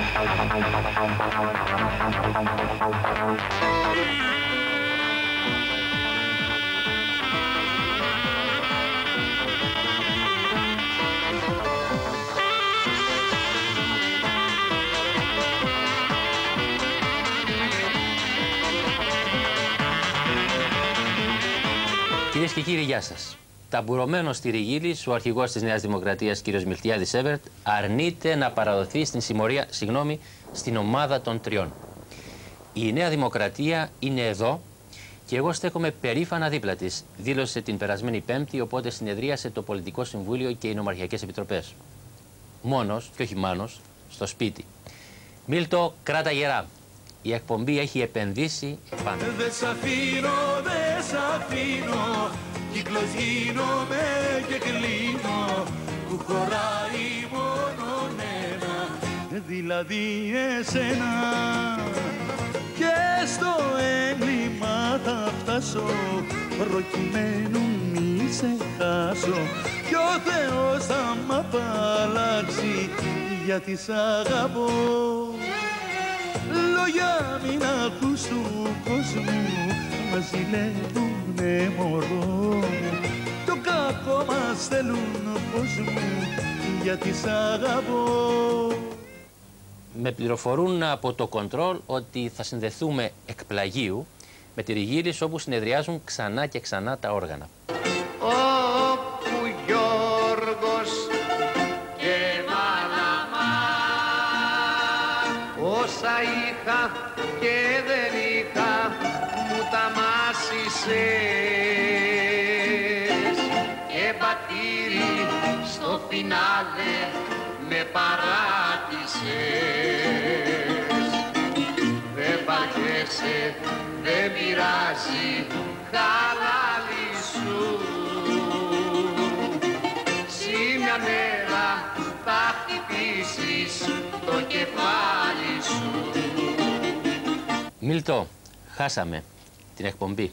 Κυρίες και κύριοι, γεια σας. Ταμπουρωμένος στη Ριγίλης, ο αρχηγός της Νέας Δημοκρατίας, κ. Μιλτιάδης Έβερτ, αρνείται να παραδοθεί στην συμμορία, στην ομάδα των τριών. Η Νέα Δημοκρατία είναι εδώ και εγώ στέκομαι περήφανα δίπλα της, δήλωσε την περασμένη Πέμπτη, οπότε συνεδρίασε το Πολιτικό Συμβούλιο και οι Νομαρχιακές Επιτροπές. Μόνος, και όχι μάνος, στο σπίτι. Μίλτο, κράτα γερά. Η εκπομπή έχει επενδύσει πάνω. Δε σ' αφήνω, δε σ' αφήνω, κύκλος γίνομαι και κλείνω, που χωράει μόνον ένα, δηλαδή εσένα. Και στο έγκλημα θα φτάσω, προκειμένου μη σε χάσω, κι ο Θεός θα μ' απαλλάξει, γιατί σ' αγαπώ. Λόγια μην ακούς του κόσμου, μας ζηλεύουνε μωρό, το κακό μας θέλουν πώς μου, γιατί σ' αγαπώ. Με πληροφορούν από το κοντρόλ ότι θα συνδεθούμε εκ πλαγίου με τη Ριγίλης, όπου συνεδριάζουν ξανά και ξανά τα όργανα. Όπου Γιώργος και Μαλαμά, όσα είχα και δεν είχα, μου τα μάσησες, και μπατήρι στο φινάλε με παράτησες. Δεν βαριέσαι, δεν πειράζει, χαλάλι σου. Μια μέρα θα χτυπήσεις το κεφάλι σου. Μίλτο, χάσαμε την εκπομπή.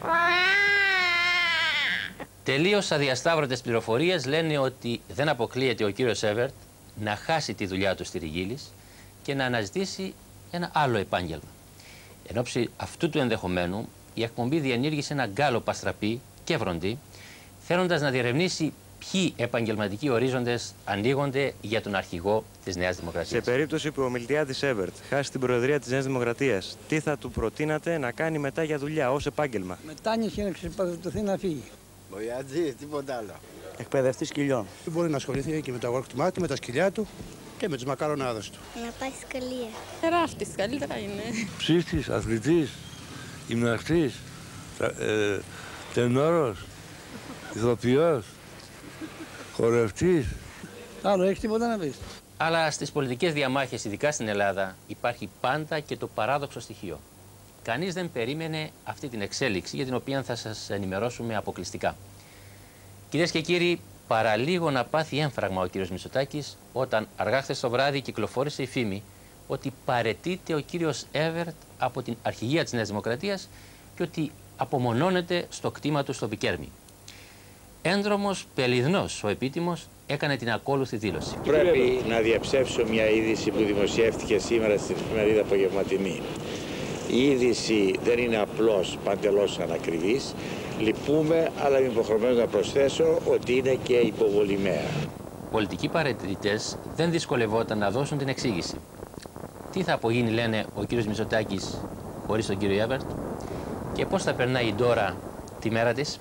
Τελείως αδιασταύρωτες πληροφορίες λένε ότι δεν αποκλείεται ο κύριος Έβερτ να χάσει τη δουλειά του στη Ριγίλης και να αναζητήσει ένα άλλο επάγγελμα. Εν ώψη αυτού του ενδεχομένου, η εκπομπή διενήργησε ένα γκάλο παστραπή και βροντί, θέλοντας να διερευνήσει ποιοι επαγγελματικοί ορίζοντες ανοίγονται για τον αρχηγό της Νέας Δημοκρατίας. Σε περίπτωση που ο Μιλτιάδης Έβερτ χάσει την προεδρία της Νέας Δημοκρατίας, τι θα του προτείνατε να κάνει μετά για δουλειά, ως επάγγελμα? Μετάνιωση να ξεπατωθεί να φύγει. Μπογιατζή, τίποτα άλλο. Εκπαιδευτής σκυλιών. Μπορεί να ασχοληθεί και με τα αγορκτημάτια, με τα σκυλιά του και με τις μακαρονάδες του. Να πάει σκαλία. Ράφτης, καλύτερα είναι. Ψήστης, αθλητής, γυμναστής, τενόρος, ηθοποιός, χορευτής. Άλλο έχεις τίποτα να πεις? Αλλά στις πολιτικές διαμάχες, ειδικά στην Ελλάδα, υπάρχει πάντα και το παράδοξο στοιχείο. Κανείς δεν περίμενε αυτή την εξέλιξη, για την οποία θα σας ενημερώσουμε αποκλειστικά. Κυρίες και κύριοι, παραλίγο να πάθει έμφραγμα ο κύριος Μητσοτάκης, όταν αργά χθες το βράδυ κυκλοφόρησε η φήμη ότι παραιτείται ο κύριος Έβερτ από την αρχηγία της Νέας Δημοκρατίας και ότι απομονώνεται στο κτήμα του στο Πικέρμι. Ένδρομος Πελιδνός, ο επίτιμος, έκανε την ακόλουθη δήλωση. Πρέπει να διαψεύσω μια είδηση που δημοσιεύτηκε σήμερα στην εφημερίδα Απογευματινή. Η είδηση δεν είναι απλώς παντελώς ανακριβής. Λυπούμε, αλλά είμαι υποχρεωμένος να προσθέσω ότι είναι και υποβολημαία. Πολιτικοί παραιτητές δεν δυσκολευόταν να δώσουν την εξήγηση. Τι θα απογίνει, λένε, ο κύριος Μητσοτάκης χωρίς τον κύριο Έβερτ και πώς θα περνάει η Ντόρα τη μέρα της.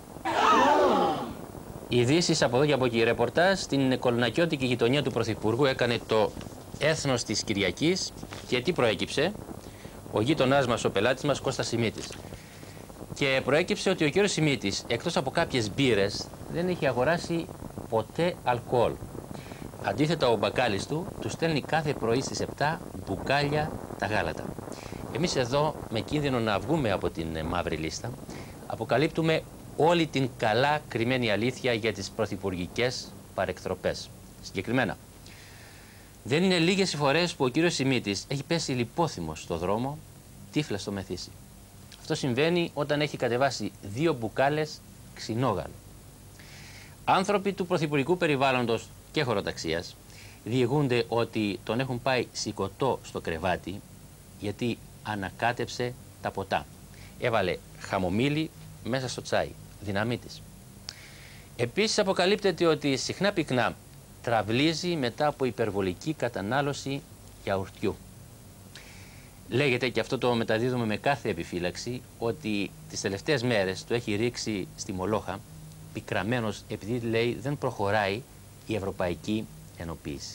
Ειδήσεις από εδώ και από εκεί. Ρεπορτάζ στην κολονακιώτικη γειτονιά του Πρωθυπουργού έκανε το Έθνος της Κυριακής και τι προέκυψε? Ο γείτονάς μας, ο πελάτης μας, Κώστας Σιμίτης. Και προέκυψε ότι ο κύριος Σιμίτης, εκτός από κάποιες μπύρες, δεν έχει αγοράσει ποτέ αλκοόλ. Αντίθετα, ο μπακάλης του στέλνει κάθε πρωί στις 7 μπουκάλια τα γάλατα. Εμείς εδώ, με κίνδυνο να βγούμε από την μαύρη λίστα, αποκαλύπτουμε όλη την καλά κρυμμένη αλήθεια για τις πρωθυπουργικές παρεκτροπές. Συγκεκριμένα, δεν είναι λίγες οι φορές που ο κύριος Σιμίτης έχει πέσει λιπόθυμος στο δρόμο, τύφλα στο μεθύσι. Αυτό συμβαίνει όταν έχει κατεβάσει 2 μπουκάλες ξινόγαλο. Άνθρωποι του πρωθυπουργικού περιβάλλοντος και χωροταξίας διηγούνται ότι τον έχουν πάει σηκωτό στο κρεβάτι γιατί ανακάτεψε τα ποτά. Έβαλε χαμομήλι μέσα στο τσάι, δυναμίτης. Επίσης αποκαλύπτεται ότι συχνά πυκνά τραυλίζει μετά από υπερβολική κατανάλωση γιαουρτιού. Λέγεται, και αυτό το μεταδίδουμε με κάθε επιφύλαξη, ότι τις τελευταίες μέρες το έχει ρίξει στη Μολόχα πικραμένος επειδή, λέει, δεν προχωράει η ευρωπαϊκή ενοποίηση.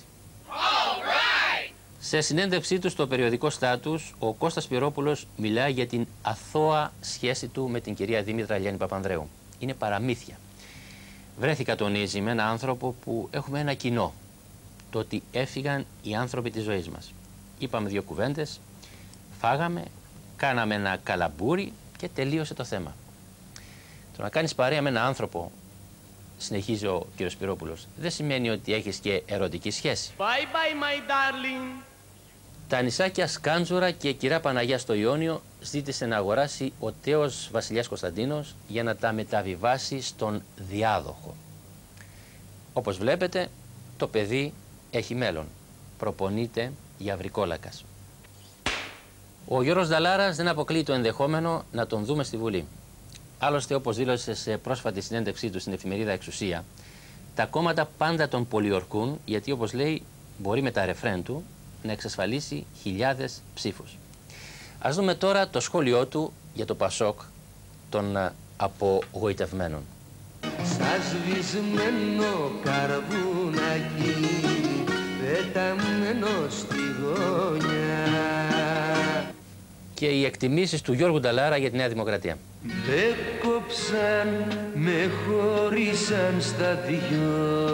Σε συνέντευξή του στο περιοδικό Στάτους, ο Κώστας Πυρόπουλος μιλάει για την αθώα σχέση του με την κυρία Δήμητρα Ελένη Παπανδρέου. Είναι παραμύθια. Βρέθηκα, τονίζει, με ένα άνθρωπο που έχουμε ένα κοινό. Το ότι έφυγαν οι άνθρωποι της ζωής μας. Είπαμε 2 κουβέντες, φάγαμε, κάναμε ένα καλαμπούρι και τελείωσε το θέμα. Το να κάνεις παρέα με ένα άνθρωπο, συνεχίζει ο κύριος Πυρόπουλος, δεν σημαίνει ότι έχεις και ερωτική σχέση. Bye bye my darling. Τα νησάκια Σκάντζουρα και Κυρά Παναγιά στο Ιόνιο ζήτησε να αγοράσει ο τέος βασιλιάς Κωνσταντίνος για να τα μεταβιβάσει στον διάδοχο. Όπως βλέπετε, το παιδί έχει μέλλον. Προπονείται για βρικόλακας. Ο Γιώργος Νταλάρας δεν αποκλείει το ενδεχόμενο να τον δούμε στη Βουλή. Άλλωστε, όπως δήλωσε σε πρόσφατη συνέντευξή του στην εφημερίδα Εξουσία, τα κόμματα πάντα τον πολιορκούν γιατί, όπως λέει, μπορεί με τα ρεφρέν του να εξασφαλίσει χιλιάδες ψήφους. Ας δούμε τώρα το σχόλιο του για το Πασόκ των απογοητευμένων. Σαν σβησμένο καρβουνάκι, πεταμένο στη γωνιά. Και οι εκτιμήσεις του Γιώργου Νταλάρα για τη Νέα Δημοκρατία. Με κόψαν, με χωρίσαν στα δυο,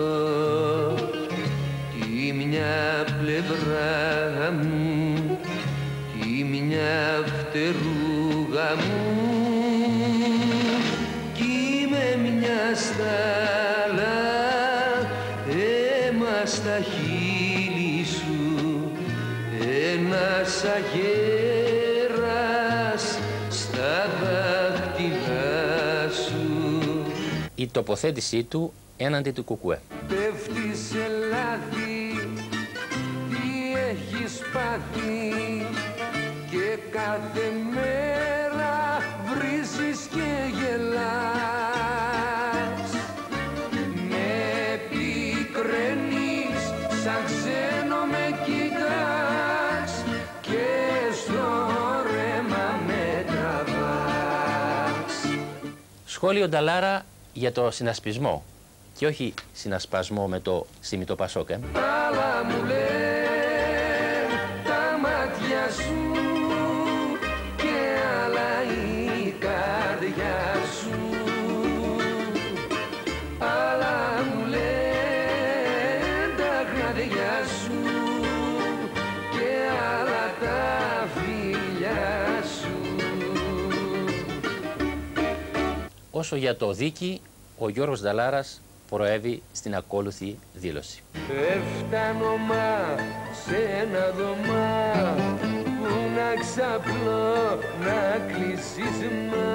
τη μια πλευρά μου, τη μια φτερούγα μου, κι με μια στάλα, αίμα στα χείλη σου, ένας αγέρας στα δάχτυλά σου. Η τοποθέτησή του έναντι του Κουκουέ. Πέφτει σε λάδι, τι έχεις πάθει, και κάθε μέρα βρίζεις και γελάς. Με πικραίνεις, σαν ξένο με κοιτάς, και στο ρέμα με τραβάς. Σχόλιο Νταλάρα για το συνασπισμό και όχι συνασπασμό με το Σιμιτό Πασόκ. Αλλά μου λένε τα μάτια σου και άλλα η καρδιά σου. Αλλά μου λένε τα γραδιά σου και άλλα τα φιλιά σου. Όσο για το δίκη, ο Γιώργος Νταλάρας προέβη στην ακόλουθη δήλωση. Έφτανω μα σε ένα δωμά που να ξαπλώ, να κλείσεις μα.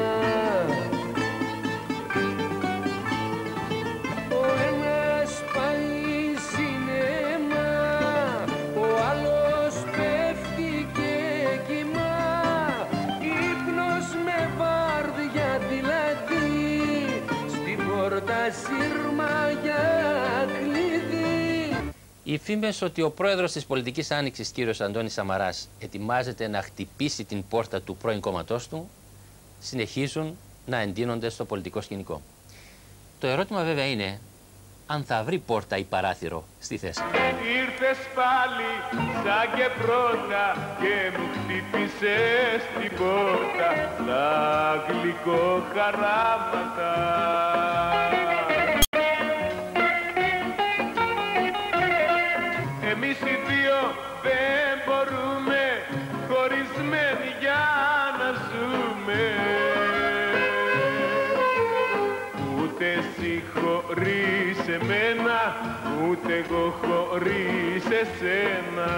Ο ένας πάει σινεμά, ο άλλος πέφτει και κοιμά, ύπνος με βάρδια δηλαδή, στην πόρτα σύρμα για κλειδί. Οι φήμες ότι ο πρόεδρος της Πολιτικής Άνοιξης, κύριος Αντώνης Σαμαράς, ετοιμάζεται να χτυπήσει την πόρτα του πρώην κόμματός του, συνεχίζουν να εντείνονται στο πολιτικό σκηνικό. Το ερώτημα βέβαια είναι αν θα βρει πόρτα ή παράθυρο στη θέση. Ήρθες πάλι σαν και πρώτα και μου χτύπησες την πόρτα τα γλυκοχαράβατα. Εμείς οι δύο δεν μπορούμε χωρισμένοι για να ζούμε. Ούτε εσύ χωρίς εμένα, ούτε εγώ χωρίς εσένα.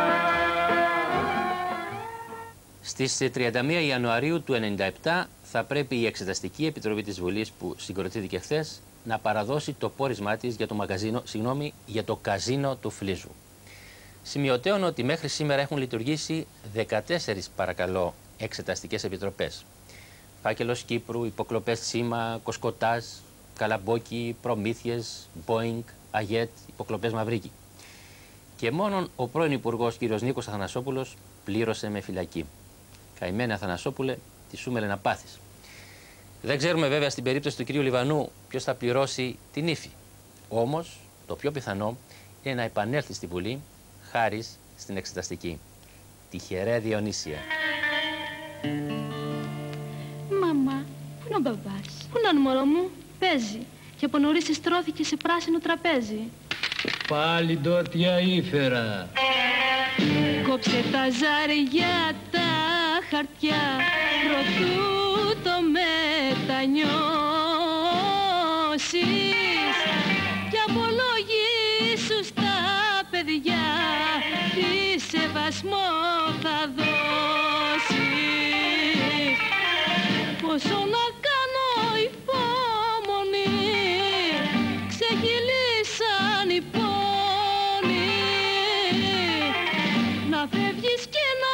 Στις 31 Ιανουαρίου του 1997 θα πρέπει η Εξεταστική Επιτροπή της Βουλής που συγκροτήθηκε χθες να παραδώσει το πόρισμά της για το για το καζίνο του Φλίζου. Σημειωτέων ότι μέχρι σήμερα έχουν λειτουργήσει 14 παρακαλώ εξεταστικές επιτροπές. Φάκελος Κύπρου, υποκλοπές Τσίμα, Κοσκοτάζ, Καλαμπόκι, Προμήθειες, Boeing, Αγέτ, υποκλοπές Μαυρίκη. Και μόνον ο πρώην Υπουργός κ. Νίκος Αθανασόπουλος πλήρωσε με φυλακή. Καημένε Αθανασόπουλε, τι σούμελε να πάθεις. Δεν ξέρουμε βέβαια στην περίπτωση του κ. Λιβανού ποιος θα πληρώσει την ύφη. Όμως το πιο πιθανό είναι να επανέλθει στη Βουλή χάρη στην εξεταστική. Τυχερέ Διονύσια. Μαμά, πού είναι ο μπαμπάς? Πού είναι, μωρό μου? Παίζει. Και από νωρίς στρώθηκε σε πράσινο τραπέζι. Πάλι ντόπια ήφερα. Κόψε τα ζάρια τα χαρτιά, προτού το μετανιώσεις, και απολογήσου στα παιδιά τι σεβασμό θα δώσεις. Πόσο να κάνω υπόμονη, ξεκυλήσαν οι πόνοι, να φεύγεις και να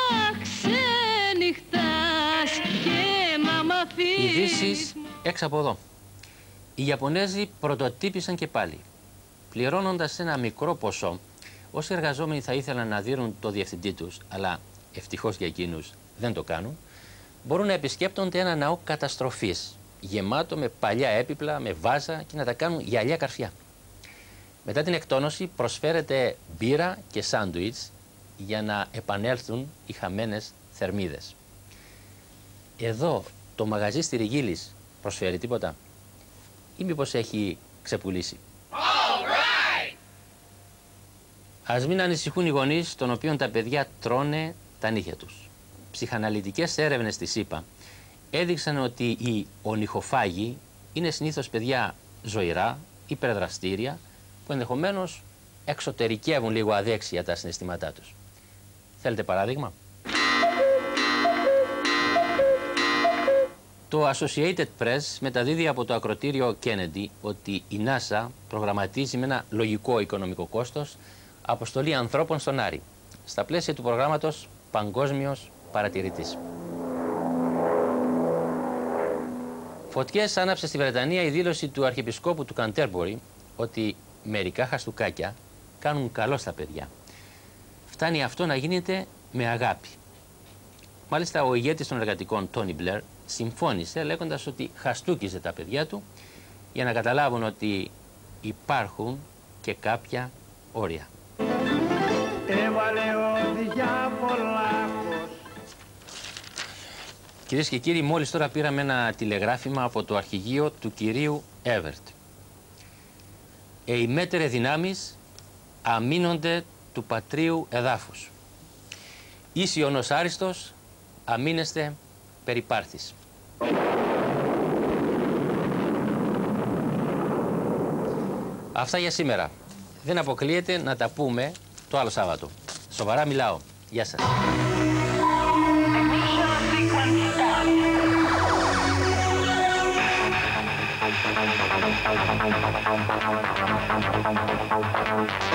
ξενυχτάς και να μ' αφήσεις. Ειδήσεις έξω από εδώ. Οι Ιαπωνέζοι πρωτοτύπησαν και πάλι. Πληρώνοντας ένα μικρό ποσό, όσοι εργαζόμενοι θα ήθελαν να δίνουν το διευθυντή τους, αλλά ευτυχώς για εκείνους δεν το κάνουν, μπορούν να επισκέπτονται ένα ναό καταστροφής, γεμάτο με παλιά έπιπλα, με βάζα, και να τα κάνουν γυαλιά καρφιά. Μετά την εκτόνωση προσφέρεται μπύρα και σάντουιτς για να επανέλθουν οι χαμένες θερμίδες. Εδώ το μαγαζί στη Ριγίλης προσφέρει τίποτα ή μήπως έχει ξεπουλήσει? Right. Ας μην ανησυχούν οι γονείς των οποίων τα παιδιά τρώνε τα νύχια τους. Ψυχαναλυτικές έρευνες της ΗΠΑ έδειξαν ότι οι ονυχοφάγοι είναι συνήθως παιδιά ζωηρά, υπερδραστήρια, που ενδεχομένως εξωτερικεύουν λίγο αδέξια τα συναισθήματά τους. Θέλετε παράδειγμα? Το Associated Press μεταδίδει από το ακροτήριο Kennedy ότι η NASA προγραμματίζει με ένα λογικό οικονομικό κόστος αποστολή ανθρώπων στον Άρη, στα πλαίσια του προγράμματος Παγκόσμιος Παρατηρητής. Φωτιές άναψε στη Βρετανία η δήλωση του Αρχιεπισκόπου του Canterbury ότι μερικά χαστούκάκια κάνουν καλό στα παιδιά. Φτάνει αυτό να γίνεται με αγάπη. Μάλιστα ο ηγέτης των εργατικών, Τόνι Μπλερ, συμφώνησε λέγοντας ότι χαστούκιζε τα παιδιά του για να καταλάβουν ότι υπάρχουν και κάποια όρια. Κυρίες και κύριοι, μόλις τώρα πήραμε ένα τηλεγράφημα από το αρχηγείο του κυρίου Εύερτ. Οι μέτερε δυνάμεις αμήνονται του πατρίου εδάφους. Εις Ιωνός Άριστος αμήνεστε περί Πάρθης. Αυτά για σήμερα. Δεν αποκλείεται να τα πούμε το άλλο Σάββατο. Σοβαρά μιλάω. Γεια σας. Thank you.